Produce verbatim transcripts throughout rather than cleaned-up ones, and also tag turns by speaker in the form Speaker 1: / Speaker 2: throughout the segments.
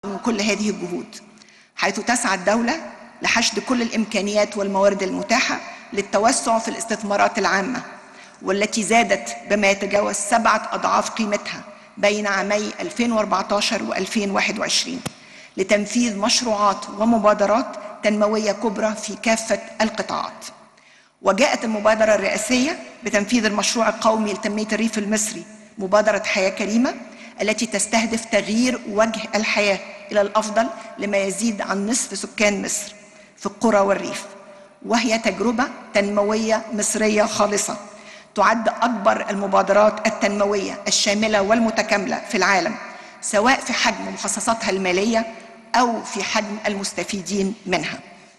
Speaker 1: من كل هذه الجهود، حيث تسعى الدولة لحشد كل الإمكانيات والموارد المتاحة للتوسع في الاستثمارات العامة، والتي زادت بما يتجاوز سبعة أضعاف قيمتها بين عامي ألفين وأربعة عشر وألفين وواحد وعشرين لتنفيذ مشروعات ومبادرات تنموية كبرى في كافة القطاعات. وجاءت المبادرة الرئاسية بتنفيذ المشروع القومي لتنمية الريف المصري مبادرة حياة كريمة، التي تستهدف تغيير وجه الحياة إلى الأفضل لما يزيد عن نصف سكان مصر في القرى والريف، وهي تجربة تنموية مصرية خالصة تعد أكبر المبادرات التنموية الشاملة والمتكاملة في العالم، سواء في حجم مخصصاتها المالية أو في حجم المستفيدين منها.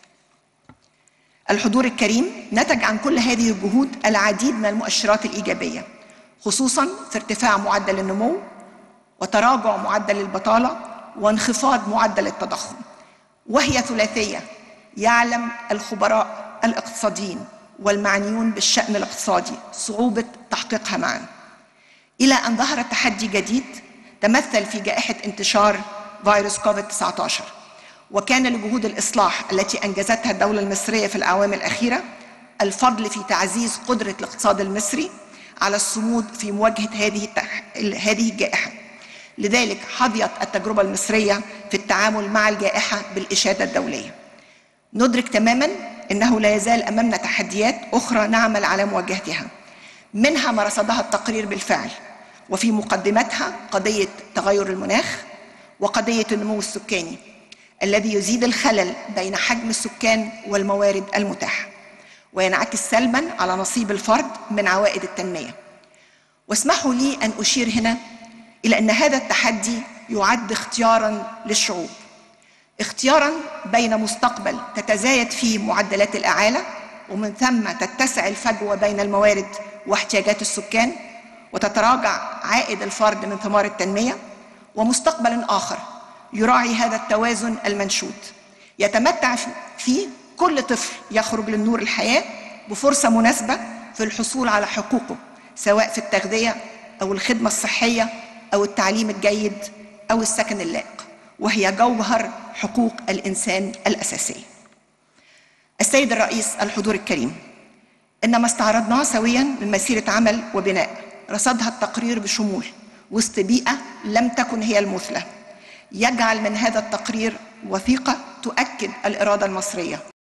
Speaker 1: الحضور الكريم، نتج عن كل هذه الجهود العديد من المؤشرات الإيجابية، خصوصاً في ارتفاع معدل النمو وتراجع معدل البطالة وانخفاض معدل التضخم، وهي ثلاثية يعلم الخبراء الاقتصاديين والمعنيون بالشأن الاقتصادي صعوبة تحقيقها معا، إلى أن ظهر تحدي جديد تمثل في جائحة انتشار فيروس كوفيد تسعة عشر، وكان لجهود الإصلاح التي أنجزتها الدولة المصرية في الأعوام الأخيرة الفضل في تعزيز قدرة الاقتصاد المصري على الصمود في مواجهة هذه التح... هذه الجائحة. لذلك حظيت التجربة المصرية في التعامل مع الجائحة بالإشادة الدولية. ندرك تماماً أنه لا يزال أمامنا تحديات أخرى نعمل على مواجهتها، منها ما رصدها التقرير بالفعل، وفي مقدمتها قضية تغير المناخ وقضية النمو السكاني الذي يزيد الخلل بين حجم السكان والموارد المتاحة، وينعكس سلباً على نصيب الفرد من عوائد التنمية. واسمحوا لي أن أشير هنا إلى أن هذا التحدي يعد اختياراً للشعوب، اختياراً بين مستقبل تتزايد فيه معدلات الإعالة ومن ثم تتسع الفجوة بين الموارد واحتياجات السكان وتتراجع عائد الفرد من ثمار التنمية، ومستقبل آخر يراعي هذا التوازن المنشود يتمتع فيه كل طفل يخرج للنور الحياة بفرصة مناسبة في الحصول على حقوقه، سواء في التغذية أو الخدمة الصحية أو التعليم الجيد أو السكن اللائق، وهي جوهر حقوق الإنسان الأساسية. السيد الرئيس الحضور الكريم، إن ما استعرضناه سوياً من مسيرة عمل وبناء رصدها التقرير بشمول وسط بيئة لم تكن هي المثلى، يجعل من هذا التقرير وثيقة تؤكد الإرادة المصرية